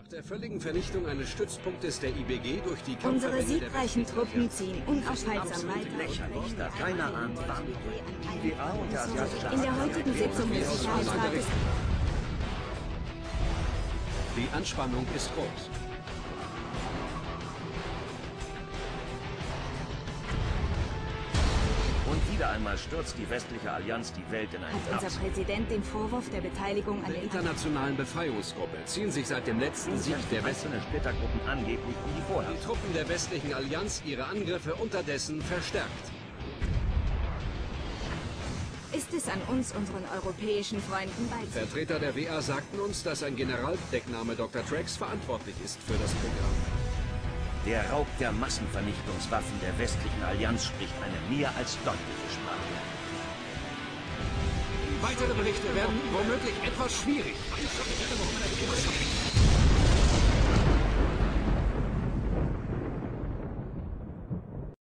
der völligen Vernichtung eines Stützpunktes der IBG durch die Unsere Kampfverbände der siegreichen westlichen Truppen Allianz. ziehen unaufhaltsam weiter. Lächerlich, da keiner ahnt wann. Die WA und der asiatische In der heutigen Sitzung des Sicherheitsrates Die Anspannung ist groß. Und wieder einmal stürzt die westliche Allianz die Welt in einen hat unser Absatz. Präsident den Vorwurf der Beteiligung an Der den internationalen Befreiungsgruppe ziehen sich seit dem letzten Sieg der einzelne Splittergruppen angeblich um die Vorherrschaft. Die Truppen der westlichen Allianz ihre Angriffe unterdessen verstärkt. Ist es an uns, unseren europäischen Freunden beizutreten? Vertreter der WA sagten uns, dass ein Generaldeckname Dr. Trax verantwortlich ist für das Programm. Der Raub der Massenvernichtungswaffen der westlichen Allianz spricht eine mehr als deutliche Sprache. Weitere Berichte werden womöglich etwas schwierig.